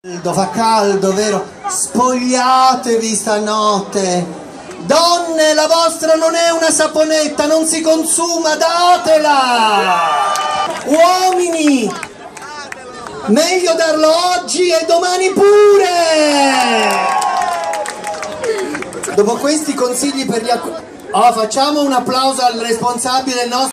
Fa caldo, vero? Spogliatevi stanotte. Donne, la vostra non è una saponetta, non si consuma, datela! Uomini, meglio darlo oggi e domani pure! Dopo questi consigli per gli facciamo un applauso al responsabile del nostro